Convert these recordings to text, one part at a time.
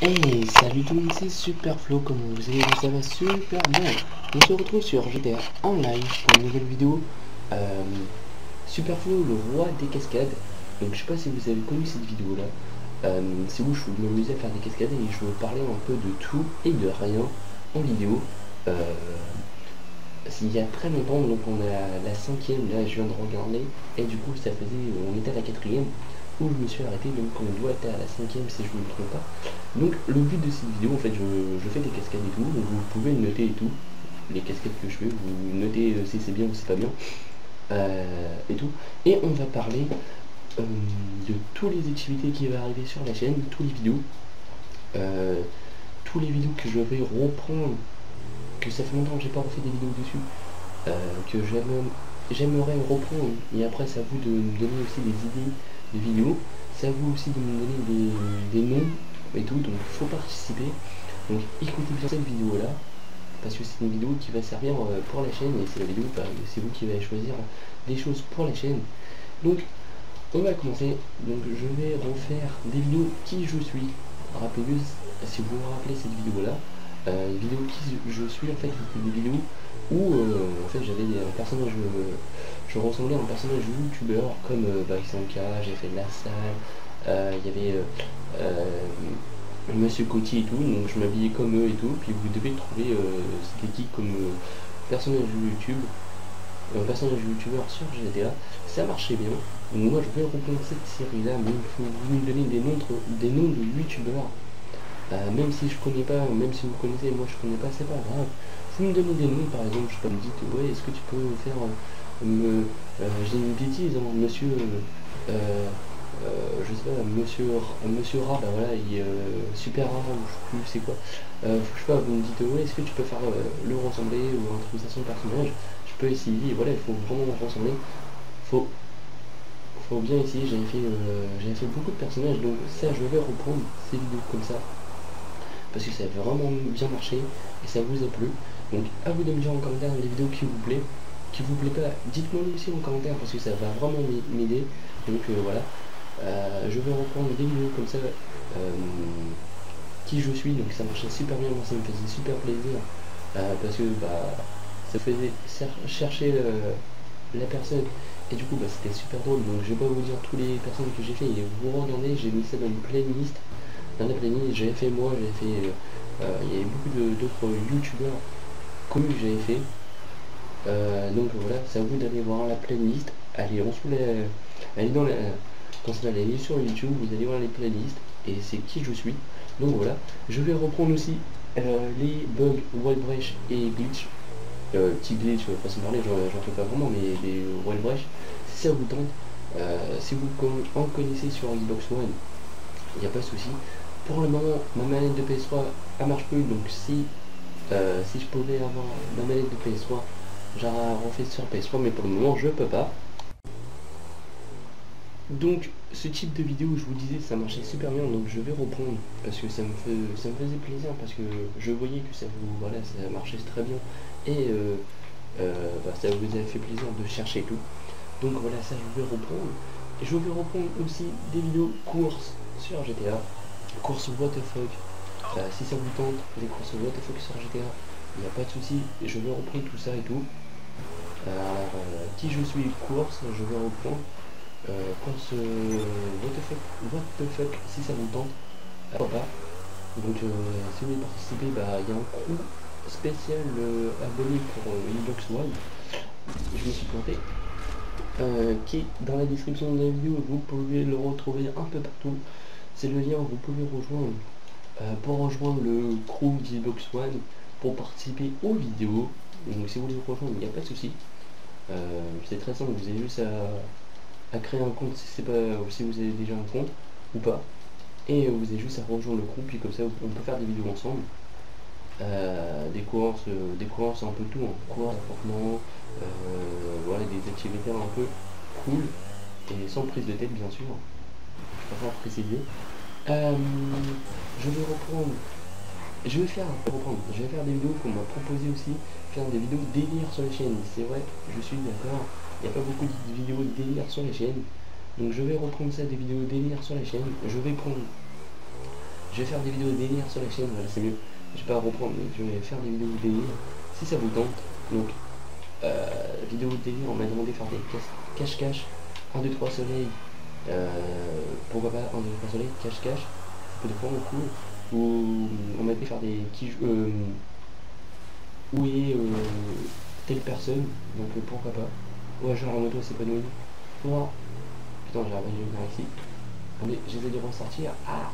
Hey, salut tout le monde, c'est Superflo, comme vous allez, ça va super bien. On se retrouve sur GTA Online pour une nouvelle vidéo. Euh, Superflo, le roi des cascades. Donc je sais pas si vous avez connu cette vidéo là. C'est où je m'amusais à faire des cascades et je veux parler un peu de tout et de rien en vidéo. Il y a très longtemps, donc on est à la cinquième, là je viens de regarder, et du coup ça faisait, on était à la quatrième, où je me suis arrêté, donc on doit être à la cinquième si je ne me trompe pas. Donc le but de cette vidéo, en fait, je fais des cascades et tout, donc vous pouvez noter et tout, les cascades que je fais, vous notez si c'est bien ou c'est pas bien, et tout. Et on va parler de toutes les activités qui vont arriver sur la chaîne, toutes les vidéos, tous les vidéos que je vais reprendre, que ça fait longtemps que j'ai pas refait des vidéos dessus, que j'aimerais reprendre. Et après, c'est à vous de me donner aussi des idées de vidéos. C'est à vous aussi de me donner des noms et tout. Donc, il faut participer. Donc, écoutez bien cette vidéo-là. Parce que c'est une vidéo qui va servir pour la chaîne. Et c'est la vidéo, c'est vous qui allez choisir des choses pour la chaîne. Donc, on va commencer. Donc, je vais refaire des vidéos qui je suis. Rappelez-vous, si vous vous rappelez cette vidéo-là, une vidéo qui je suis, en fait, c'était des vidéos où en fait j'avais un personnage, je ressemblais à un personnage youtubeur comme Baxanka, j'ai fait de la salle, il y avait Monsieur Coty et tout, donc je m'habillais comme eux et tout, puis vous devez trouver c'était qui comme personnage YouTube, un personnage youtubeur sur GTA, ça marchait bien. Donc moi je vais reprendre cette série là, mais il faut vous me donner des noms de youtubeurs. Même si je connais pas, même si vous connaissez, moi je connais pas, c'est pas grave. Vous me donnez des noms, par exemple, je peux me dire, ouais, est-ce que tu peux faire, j'ai une bêtise, hein, monsieur, je sais pas, monsieur Rat, bah voilà, il est super rare, ou je sais plus c'est quoi. Je sais pas, vous me dites, ouais, est-ce que tu peux faire le ressembler ou un truc ça son personnage, je peux essayer, et voilà, il faut vraiment ressembler, faut, faut bien essayer, j'avais fait beaucoup de personnages, donc ça, je vais reprendre ces vidéos comme ça parce que ça a vraiment bien marché et ça vous a plu. Donc à vous de me dire en commentaire les vidéos qui vous plaît pas, dites-moi aussi en commentaire parce que ça va vraiment m'aider. Donc voilà, je vais reprendre des vidéos comme ça, qui je suis, donc ça marchait super bien, moi ça me faisait super plaisir, parce que ça faisait chercher la personne et du coup c'était super drôle. Donc je vais pas vous dire toutes les personnes que j'ai fait et vous regardez, j'ai mis ça dans une playlist. Dans la playlist, j'avais fait moi, j'avais fait. Il y avait beaucoup d'autres youtubeurs connus que j'avais fait. Donc voilà, c'est à vous d'aller voir la playlist. Allez, allez dans la. Quand ça va aller sur YouTube, vous allez voir les playlists et c'est qui je suis. Donc voilà, je vais reprendre aussi les bugs, wild breach et glitch. Petit glitch, façon de parler, j'en fais pas vraiment, mais les wild breach, si ça vous tente, si vous en connaissez sur Xbox One, il n'y a pas de souci. Pour le moment, ma manette de PS3 elle marche plus, donc si je pouvais avoir ma manette de PS3, j'aurais refait sur PS3, mais pour le moment je peux pas. Donc ce type de vidéo, je vous disais, ça marchait super bien, donc je vais reprendre parce que ça me faisait plaisir, parce que je voyais que ça vous, voilà, ça marchait très bien et ça vous avait fait plaisir de chercher tout. Donc voilà, ça je vais reprendre. Et je vais reprendre aussi des vidéos courses sur GTA. Course what the fuck. Si ça vous tente, des courses what the fuck sur GTA, il n'y a pas de souci. Je vais reprendre tout ça et tout. Alors, qui je suis course, je vais reprendre. Course what the fuck, si ça vous tente, pourquoi pas. Donc, si vous voulez participer, il y a un crew spécial abonné pour Xbox One. Je me suis planté. Qui est dans la description de la vidéo, vous pouvez le retrouver un peu partout. C'est le lien, vous pouvez rejoindre pour rejoindre le crew d'Xbox One pour participer aux vidéos. Donc si vous voulez rejoindre, il n'y a pas de souci. C'est très simple, vous avez juste à créer un compte si, pas, si vous avez déjà un compte ou pas. Et vous avez juste à rejoindre le crew, puis comme ça on peut faire des vidéos ensemble. Des courses un peu tout, hein. Courses, apportements, voilà, des activités un peu cool et sans prise de tête bien sûr. Je préfère préciser. Je vais reprendre. Je vais faire des vidéos qu'on m'a proposé aussi, faire des vidéos délire sur la chaîne. C'est vrai, je suis d'accord. Il n'y a pas beaucoup de vidéos délire sur la chaîne. Donc je vais reprendre ça, des vidéos délire sur la chaîne. Je vais faire des vidéos délire sur la chaîne, voilà c'est mieux. Je vais pas reprendre, mais je vais faire des vidéos délire si ça vous tente. Donc vidéo délire, on m'a demandé de faire des cache-cache, 1, 2, 3 soleil, pourquoi pas 1, 2, 3 soleil, cache-cache, ça peut être vraiment cool. Ou on m'a dit faire des où est telle personne, donc pourquoi pas. Ouais, genre en moto c'est pas nouveau. Ouah. Putain, j'ai arrêté de venir ici. Attendez, j'essaie de ressortir.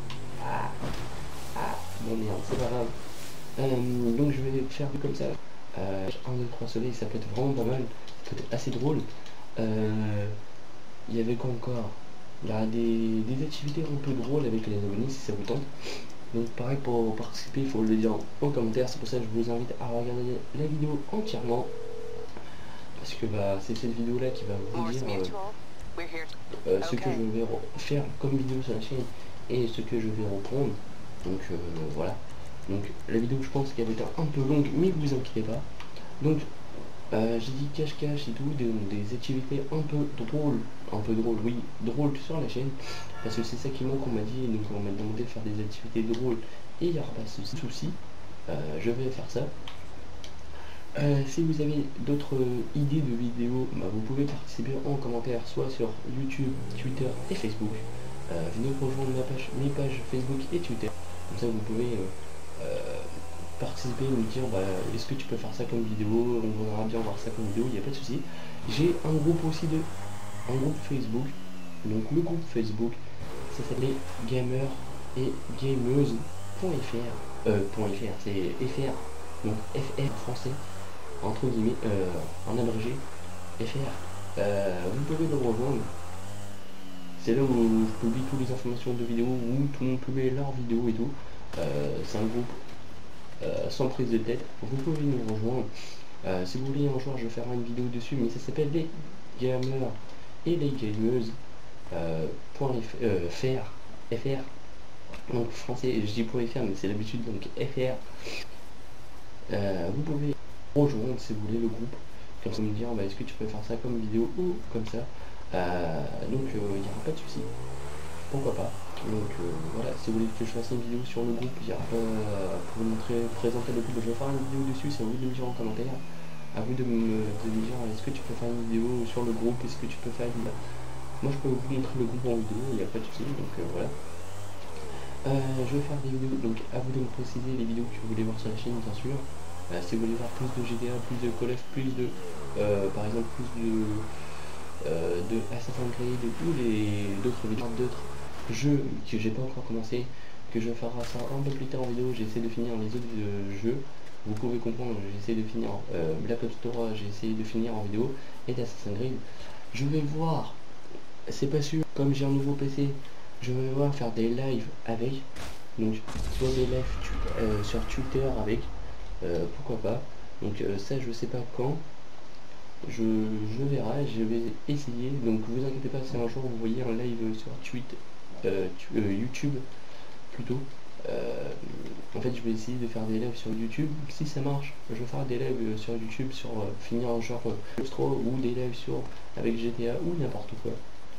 Bon merde, c'est pas grave. Donc je vais faire comme ça. 1, 2, 3 soleil, ça peut être vraiment pas mal. Ça peut être assez drôle. Il y avait quoi encore? Il y a des activités un peu drôles avec les abonnés si ça vous tente. Donc pareil, pour participer, il faut le dire en commentaire. C'est pour ça que je vous invite à regarder la vidéo entièrement. Parce que bah, c'est cette vidéo là qui va vous dire ce que je vais faire comme vidéo sur la chaîne et ce que je vais reprendre. Donc voilà. Donc la vidéo, je pense qu'elle va être un peu longue, mais vous inquiétez pas. Donc j'ai dit cache-cache et tout, des activités un peu drôles, oui, drôles sur la chaîne, parce que c'est ça qui manque, on m'a dit, donc on m'a demandé de faire des activités drôles, et il n'y aura pas de souci, je vais faire ça. Si vous avez d'autres idées de vidéos, bah, vous pouvez participer en commentaire, soit sur YouTube, Twitter et Facebook. Venez rejoindre mes pages Facebook et Twitter, comme ça vous pouvez participer et me dire bah, est-ce que tu peux faire ça comme vidéo, on voudra bien voir ça comme vidéo, il n'y a pas de souci. J'ai un groupe aussi un groupe Facebook, donc le groupe Facebook ça s'appelait gamer et gameuse.fr c'est fr, donc fr français entre guillemets, en abrégé fr. Vous pouvez le rejoindre, c'est là où je publie toutes les informations de vidéos, où tout le monde publie leurs vidéos et tout. C'est un groupe sans prise de tête, vous pouvez nous rejoindre. Si vous voulez un jour je vais faire une vidéo dessus, mais ça s'appelle les gamers et les gameuses fr, donc français, je dis .fr mais c'est l'habitude, donc fr. Vous pouvez rejoindre si vous voulez le groupe, comme ça me dire bah, est-ce que tu peux faire ça comme vidéo ou comme ça. Donc il n'y aura pas de souci, pourquoi pas. Donc voilà, si vous voulez que je fasse une vidéo sur le groupe, il y aura pas pour vous montrer, présenter le groupe, je vais faire une vidéo dessus, c'est à vous de me dire en commentaire. À vous de me dire est-ce que tu peux faire une vidéo sur le groupe, est-ce que tu peux faire une... Moi je peux vous montrer le groupe en vidéo, il n'y a pas de souci, donc voilà. Je vais faire des vidéos, donc à vous de me préciser les vidéos que vous voulez voir sur la chaîne bien sûr. Si vous voulez voir plus de GTA, plus de Call of, plus de par exemple plus de Assassin's Creed ou d'autres vidéos, d'autres jeux que j'ai pas encore commencé, que je ferai ça un peu plus tard en vidéo. J'essaie de finir les autres jeux, vous pouvez comprendre, j'essaie de finir Black Ops 3, j'ai essayé de finir en vidéo, et d'Assassin's Creed. Je vais voir, c'est pas sûr, comme j'ai un nouveau PC, je vais voir faire des lives avec, donc soit des lives sur Twitter avec, pourquoi pas. Donc ça je sais pas quand, je verrai, je vais essayer. Donc vous inquiétez pas si un jour vous voyez un live sur YouTube plutôt. En fait je vais essayer de faire des lives sur YouTube. Si ça marche, je vais faire des lives sur YouTube sur finir un genre 3 ou des lives sur avec GTA ou n'importe quoi.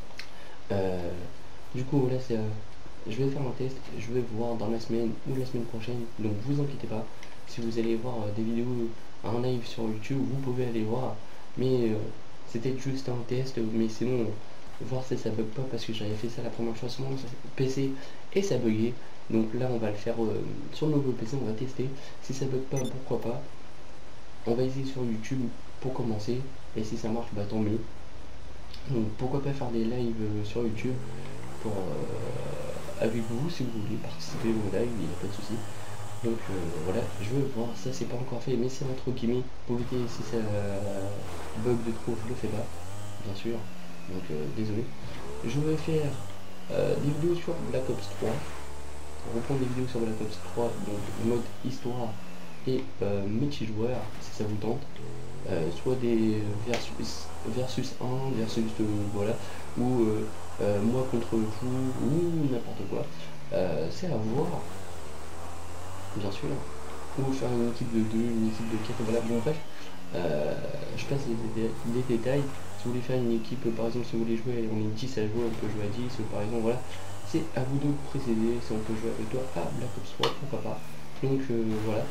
Du coup voilà, c'est je vais faire un test, je vais voir dans la semaine ou la semaine prochaine, donc vous inquiétez pas. Si vous allez voir des vidéos en live sur YouTube, vous pouvez aller voir, mais c'était juste un test, mais sinon voir si ça bug pas, parce que j'avais fait ça la première fois sur mon PC et ça buguait. Donc là on va le faire sur le nouveau PC, on va tester. Si ça bug pas, pourquoi pas, on va essayer sur YouTube pour commencer, et si ça marche, bah tant mieux. Donc pourquoi pas faire des lives sur YouTube pour avec vous, si vous voulez participer au live, il n'y a pas de souci. Donc voilà, je veux voir, ça c'est pas encore fait, mais c'est entre guillemets, pour éviter si ça bug de trop, je le fais pas, bien sûr, donc désolé. Je vais faire des vidéos sur Black Ops 3, reprendre des vidéos sur Black Ops 3, donc mode histoire et multijoueur, si ça vous tente, soit des versus 1, versus voilà, ou moi contre vous, ou n'importe quoi, c'est à voir. Bien sûr, ou faire une équipe de 2, une équipe de 4, voilà, bon bref, je passe les détails. Si vous voulez faire une équipe, par exemple si vous voulez jouer, on est 10 à jouer, on peut jouer à 10, par exemple, voilà. c'est à vous de préciser si on peut jouer avec toi à Black Ops 3, pourquoi pas. Donc voilà.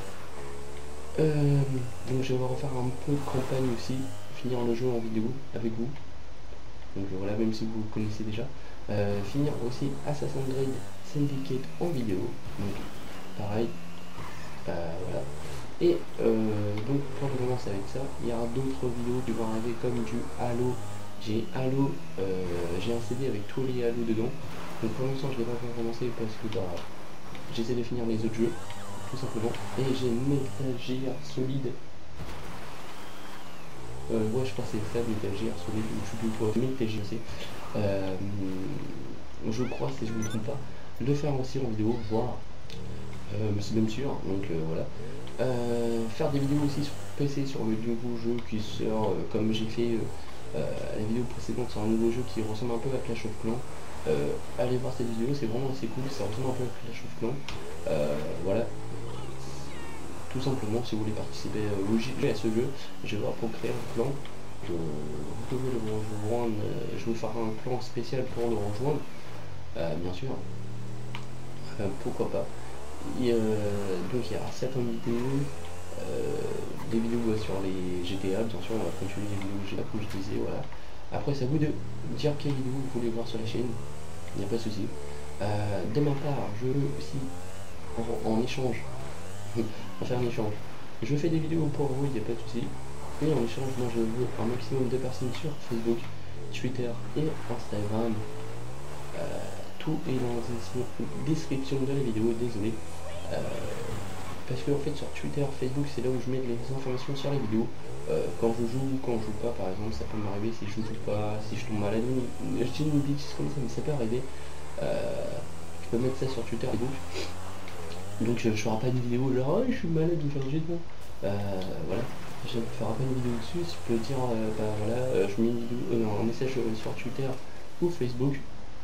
Donc je vais refaire un peu de campagne aussi, finir le jeu en vidéo avec vous. Donc voilà, même si vous connaissez déjà. Finir aussi Assassin's Creed Syndicate en vidéo. Donc pareil. Voilà. Et donc pour le moment ça va être ça. Il y aura d'autres vidéos qui vont arriver comme du Halo. J'ai Halo, j'ai un CD avec tous les Halo dedans. Donc pour l'instant je ne l'ai pas encore commencé parce que bah, j'essaie de finir les autres jeux, tout simplement. Et j'ai Metal Gear Solid. Ouais, je pense que c'est ça, Metal Gear Solid, ou je sais plus quoi, Metal Gear aussi. Je crois, si je ne me trompe pas, le faire aussi en vidéo, voir. C'est même sûr, donc voilà. Faire des vidéos aussi sur PC, sur le nouveau jeu qui sort, comme j'ai fait la vidéo précédente sur un nouveau jeu qui ressemble un peu à Clash of Clans. Allez voir cette vidéo, c'est vraiment assez cool, ça ressemble un peu à Clash of Clans. Voilà. Tout simplement, si vous voulez participer au jeu à ce jeu, je vais voir pour créer un clan. Vous pouvez le rejoindre, je vais vous ferai un clan spécial pour le rejoindre, bien sûr. Pourquoi pas. Et, donc il y aura certaines vidéos, des vidéos sur les GTA, bien sûr on va continuer les vidéos GTA comme je disais, voilà. Après c'est à vous de dire quelle vidéo vous voulez voir sur la chaîne, il n'y a pas de souci. De ma part, je veux aussi en échange, on faire un échange. Je fais des vidéos pour vous, il n'y a pas de souci. Et en échange, moi je veux un maximum de personnes sur Facebook, Twitter et Instagram. Tout est dans la description de la vidéo, désolé. Parce que en fait sur Twitter, Facebook, c'est là où je mets les informations sur les vidéos. Quand je joue ou quand je joue pas, par exemple, ça peut m'arriver si je joue pas, si je tombe malade. Je dis une bêtise comme ça, mais ça peut arriver. Je peux mettre ça sur Twitter, Facebook. Donc je ferai pas une vidéo genre oh, je suis malade, je vais faire un bon. Voilà. Je ne ferai pas une vidéo dessus, je peux dire bah voilà, je mets une vidéo, un message sur Twitter ou Facebook.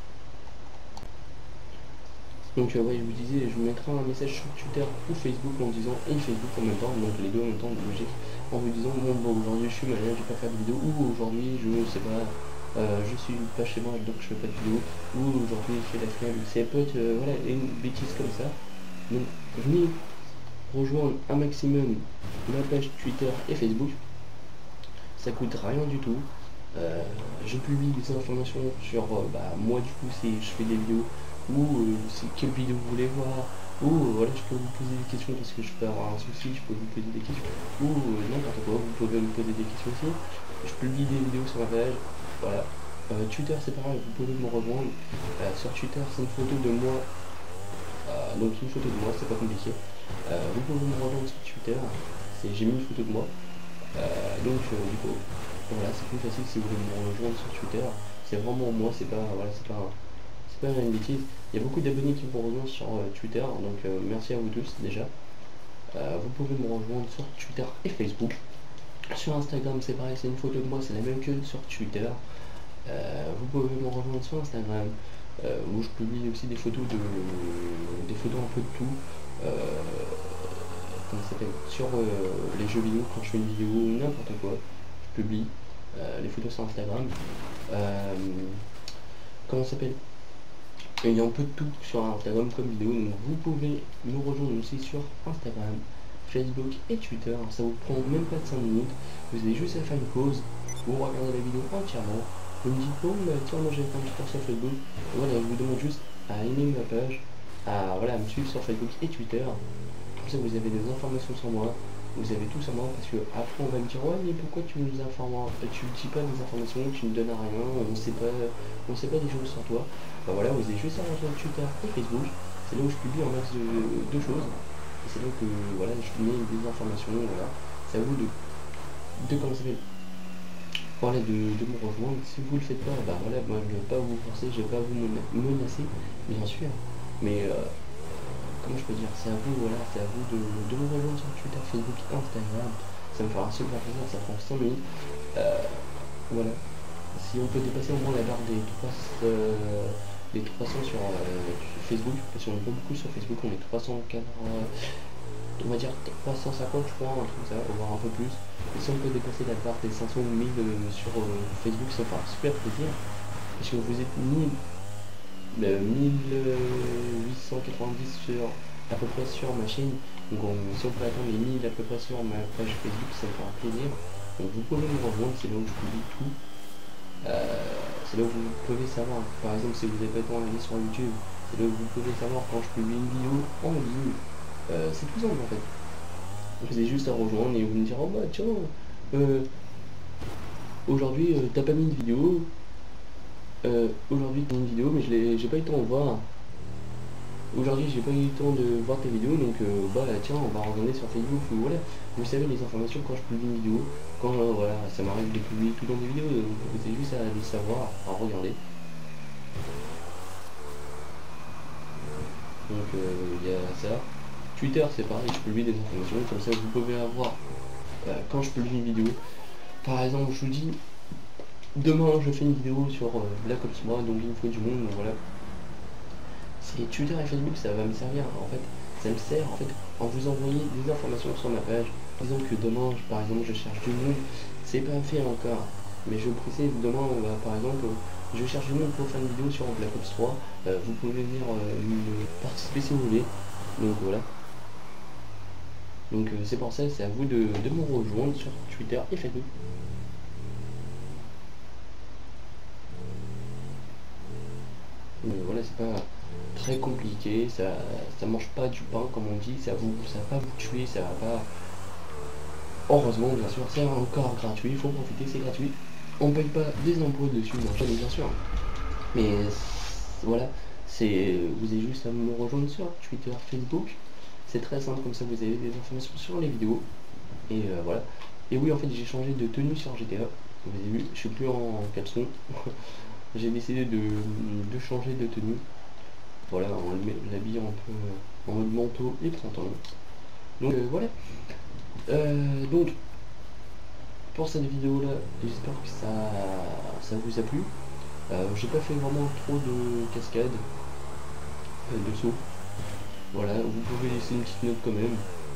Donc ouais, je vous disais, je vous mettrai un message sur Twitter ou Facebook en disant, et Facebook en même temps, donc les deux en même temps, logique, en vous disant, bon aujourd'hui je suis malade, je vais pas faire de vidéo, ou aujourd'hui je sais pas, je suis pas chez moi donc je fais pas de vidéo, ou aujourd'hui je fais la flemme, c'est peut être, voilà, une bêtise comme ça. Donc venez rejoindre un maximum ma page Twitter et Facebook, ça coûte rien du tout. Je publie des informations sur bah, moi du coup si je fais des vidéos ou c'est quelle vidéo vous voulez voir ou voilà je peux vous poser des questions parce que je peux avoir un souci, je peux vous poser des questions ou n'importe quoi, vous pouvez me poser des questions aussi. Je publie des vidéos sur ma page, voilà. Twitter c'est pareil, vous pouvez me rejoindre. Sur Twitter c'est une photo de moi, donc une photo de moi, c'est pas compliqué. Vous pouvez me rejoindre sur Twitter, j'ai mis une photo de moi. Donc du coup voilà, c'est plus facile si vous voulez me rejoindre sur Twitter. C'est vraiment moi, c'est pas voilà, c'est pas une bêtise. Il y a beaucoup d'abonnés qui me rejoignent sur Twitter, donc merci à vous tous déjà. Vous pouvez me rejoindre sur Twitter et Facebook. Sur Instagram c'est pareil, c'est une photo de moi, c'est la même que sur Twitter. Vous pouvez me rejoindre sur Instagram où je publie aussi des photos des photos un peu de tout. Comment ça s'appelle, sur les jeux vidéo, quand je fais une vidéo ou n'importe quoi, je publie les photos sur Instagram. Comment ça s'appelle, il y a un peu de tout sur Instagram comme vidéo, donc vous pouvez nous rejoindre aussi sur Instagram, Facebook et Twitter. Ça vous prend même pas de 5 minutes, vous avez juste à faire une pause, vous regardez la vidéo entièrement, vous me dites bon bah tiens moi j'ai fait un petit tour sur Facebook, voilà je vous demande juste à aimer ma page, à voilà, me suivre sur Facebook et Twitter. Comme ça vous avez des informations sur moi, vous avez tout sur moi, parce que après on va me dire ouais mais pourquoi tu nous informes, tu ne dis pas des informations, tu ne donnes à rien, on sait pas des choses sur toi. Bah voilà, vous avez juste à rejoindre Twitter et Facebook, c'est là où je publie en masse de choses, et c'est là que voilà, je mets des informations, voilà, c'est à vous de comment ça s'appelle, voilà, de me rejoindre. Si vous le faites pas, bah voilà, moi je ne vais pas vous forcer, je ne vais pas vous menacer, bien sûr, mais comment je peux dire, c'est à vous, voilà, c'est à vous de me rejoindre sur Twitter, Facebook, Instagram, ça me fera un super plaisir, ça prend 5 minutes, voilà, si on peut dépasser au moins la barre des 300 sur Facebook, parce qu'on est pas beaucoup sur Facebook, on est 340, on va dire 350 je crois, un truc comme ça, voire un peu plus, et si on peut dépasser la barre des 500 ou 1000 sur Facebook, ça me fera super plaisir, parce que vous êtes 1890 sur, à peu près sur ma chaîne. Donc si on peut atteindre les 1000 à peu près sur ma page Facebook, ça me fera plaisir. Donc vous pouvez me rejoindre, c'est là où je publie tout. C'est là où vous pouvez savoir, par exemple si vous n'avez pas le temps d'aller sur YouTube, c'est là où vous pouvez savoir quand je publie une vidéo en ligne. C'est tout simple en fait. Vous avez juste à rejoindre et vous me dire, oh bah tiens, aujourd'hui t'as pas mis de vidéo, aujourd'hui t'as mis une vidéo mais j'ai pas eu le temps de voir. Aujourd'hui j'ai pas eu le temps de voir tes vidéos, donc bah tiens, on va regarder sur Facebook, ou voilà. Vous savez les informations quand je publie une vidéo, quand voilà, ça m'arrive de publier tout dans des vidéos, donc vous avez juste à le savoir, à regarder. Donc il y a ça. Twitter c'est pareil, je publie des informations, comme ça vous pouvez avoir, quand je publie une vidéo, par exemple je vous dis, demain je fais une vidéo sur Black Ops 3, donc il me faut du monde, donc voilà. C'est Twitter et Facebook, ça va me servir en fait, ça me sert en fait en vous envoyant des informations sur ma page. Disons que demain, par exemple, je cherche du monde, c'est pas fait encore, mais je précise, demain, on va, par exemple, je cherche du monde pour faire une vidéo sur Black Ops 3, vous pouvez venir me participer si vous voulez, donc voilà. Donc c'est pour ça, c'est à vous de me rejoindre sur Twitter et Facebook. Voilà, c'est pas très compliqué, ça mange pas du pain comme on dit, ça va pas vous tuer, ça va pas. Heureusement, bien sûr, c'est encore gratuit, il faut profiter, c'est gratuit. On paye pas des impôts dessus, bien sûr. Mais voilà, vous avez juste à me rejoindre sur Twitter, Facebook. C'est très simple, comme ça vous avez des informations sur les vidéos. Et voilà. Et oui, en fait, j'ai changé de tenue sur GTA. Vous avez vu, je suis plus en caleçon. J'ai décidé de changer de tenue. Voilà, en l'habillant un peu en mode manteau et pantalon. Donc voilà. Donc pour cette vidéo là, j'espère que ça vous a plu. J'ai pas fait vraiment trop de cascades, de sauts. Voilà, vous pouvez laisser une petite note quand même,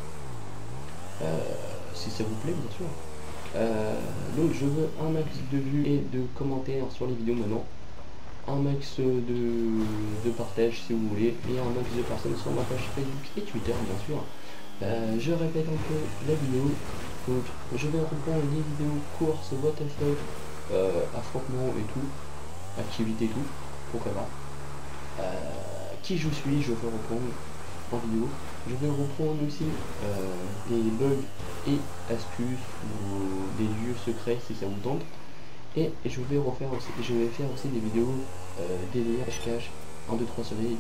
si ça vous plaît bien sûr. Donc je veux un max de vues et de commentaires sur les vidéos maintenant, un max de partage si vous voulez, et un max de personnes sur ma page Facebook et Twitter bien sûr. Je répète un peu la vidéo, donc je vais reprendre les vidéos courses, what the fuck, affrontements et tout, activités et tout, pourquoi pas. Qui je suis, je vais reprendre en vidéo. Je vais reprendre aussi des bugs et astuces ou des lieux secrets si ça vous tente. Et je vais faire aussi des vidéos délire, cache, 1, 2, 3 soleil,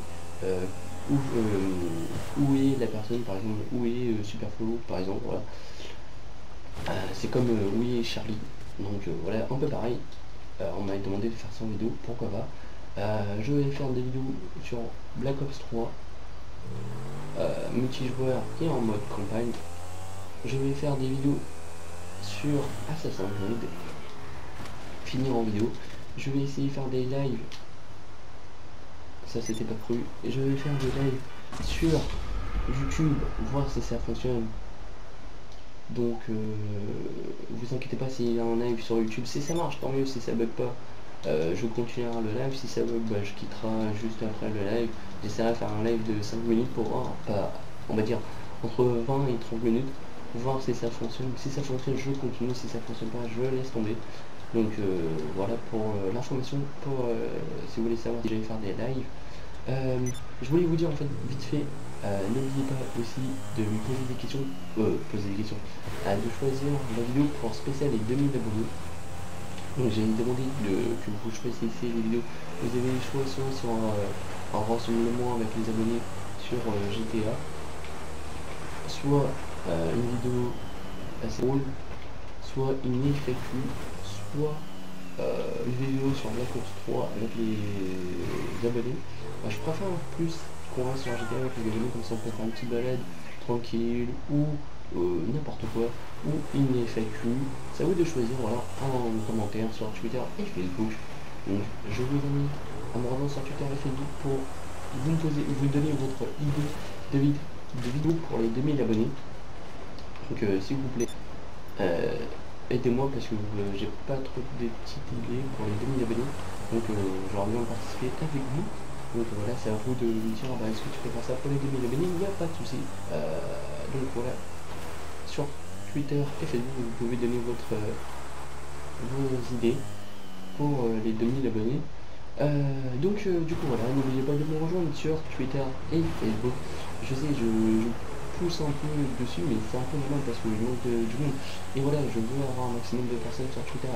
où est la personne par exemple, où est Superflow par exemple, voilà. C'est comme où est Charlie, donc voilà, un peu pareil. On m'a demandé de faire ça en vidéo, pourquoi pas. Je vais faire des vidéos sur Black Ops 3, multijoueur et en mode campagne. Je vais faire des vidéos sur Assassin's Creed, finir en vidéo. Je vais essayer de faire des lives, ça c'était pas prévu, et je vais faire des lives sur YouTube, voir si ça fonctionne. Donc vous inquiétez pas s'il y a un live sur YouTube, si ça marche tant mieux, si ça bug pas je continuerai le live, si ça bug bah, je quitterai juste après le live. J'essaierai de faire un live de 5 minutes pour voir, pas, on va dire entre 20 et 30 minutes, pour voir si ça fonctionne. Si ça fonctionne je continue, si ça fonctionne pas je laisse tomber. Donc voilà pour l'information, pour si vous voulez savoir si j'allais faire des lives. Je voulais vous dire en fait vite fait, n'oubliez pas aussi de me poser des questions, de choisir la vidéo pour spécial les 2000 abonnés. Donc j'ai demandé que vous choisissiez les vidéos. Vous avez le choix soit sur un renseignement avec les abonnés sur GTA, soit une vidéo assez drôle, soit une FAQ, soit une vidéo sur Black Ops 3 avec les abonnés. Je préfère plus qu'on reste sur GTA avec les abonnés, comme ça on peut faire une petite balade tranquille ou n'importe quoi, ou une FAQ. C'est à vous de choisir, voilà, en commentaire sur Twitter et Facebook. Donc je vous invite à me rejoindre sur Twitter et Facebook pour vous donner votre idée de vidéo pour les 2000 abonnés. Donc s'il vous plaît, aidez-moi parce que j'ai pas trop de petites idées pour les 2000 abonnés. Donc j'aurais bien participer avec vous. Donc voilà, c'est à vous de me dire bah, est-ce que tu peux faire ça pour les 2000 abonnés, il n'y a pas de souci. Donc voilà, sur Twitter et Facebook, vous pouvez donner vos idées pour les 2000 abonnés. Du coup voilà, n'oubliez pas de me rejoindre sur Twitter et Facebook. Je sais, je pousse un peu dessus, mais c'est un peu normal parce que je manque du monde. Et voilà, je veux avoir un maximum de personnes sur Twitter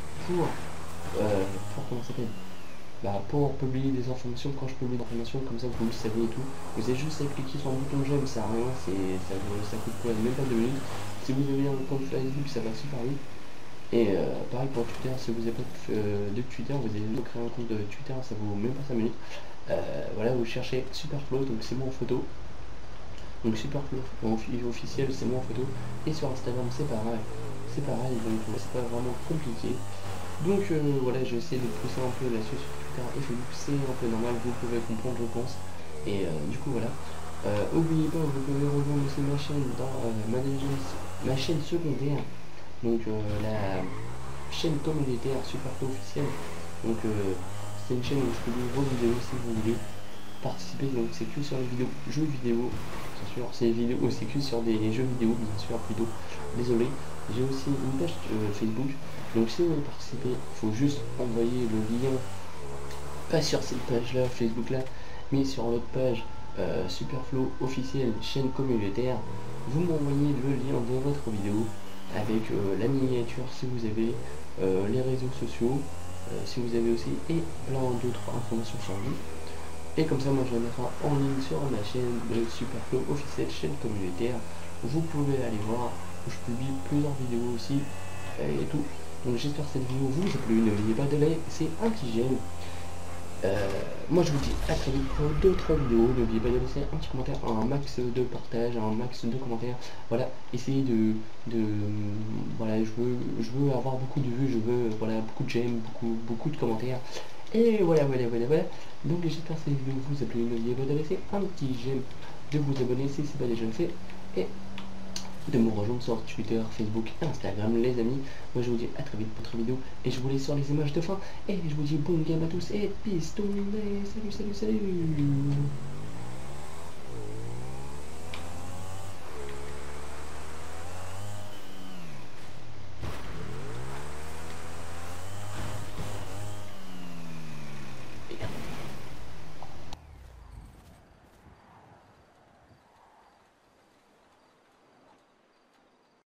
pour comment ça s'appelle, pour publier des informations. Quand je publie des informations comme ça, vous le savez et tout, vous avez juste à cliquer sur le bouton j'aime, ça n'a rien, ça coûte quoi, même pas 2 minutes. Si vous avez un compte Facebook, ça va super vite. Et pareil pour Twitter, si vous n'avez pas de Twitter, vous avez créé un compte de Twitter, ça vaut même pas 5 minutes. Voilà, vous cherchez Superflow, donc c'est moi en photo. Donc Superflow officiel, c'est moi en photo. Et sur Instagram, c'est pareil. C'est pareil, donc c'est pas vraiment compliqué. Donc voilà, j'essaie de pousser un peu là-dessus sur Twitter et Facebook, c'est un peu normal, vous pouvez comprendre, je pense. Et du coup, voilà. N'oubliez pas, vous pouvez rejoindre aussi ma chaîne dans ma chaîne secondaire. Donc la chaîne communautaire Superflow officielle. Donc c'est une chaîne où je publie vos vidéos si vous voulez participer. Donc c'est que sur les vidéos jeux vidéo, bien sûr. C'est que sur des jeux vidéo, bien sûr, plutôt. Désolé. J'ai aussi une page Facebook. Donc si vous voulez participer, il faut juste envoyer le lien, pas sur cette page là, Facebook là, mais sur l'autre page Superflow officielle chaîne communautaire. Vous m'envoyez le lien de votre vidéo avec la miniature si vous avez, les réseaux sociaux si vous avez aussi, et plein d'autres informations sur vous. Et comme ça, moi je le mettrai en ligne sur ma chaîne de Superflow officielle chaîne communautaire. Vous pouvez aller voir où je publie plusieurs vidéos aussi et tout. Donc j'espère que cette vidéo vous a plu. N'oubliez pas de laisser un petit j'aime. Moi je vous dis à très vite pour d'autres vidéos. N'oubliez pas de laisser un petit commentaire, un max de partage, un max de commentaires. Voilà, essayez voilà, je veux avoir beaucoup de vues, je veux voilà beaucoup de j'aime, beaucoup de commentaires. Et voilà. Donc j'espère que cette vidéo vous a plu. N'oubliez pas de laisser un petit j'aime, de vous abonner si ce n'est pas déjà fait, et de me rejoindre sur Twitter, Facebook, Instagram, les amis. Moi je vous dis à très vite pour votre vidéo, et je vous laisse sur les images de fin, et je vous dis bon game à tous, et peace, salut.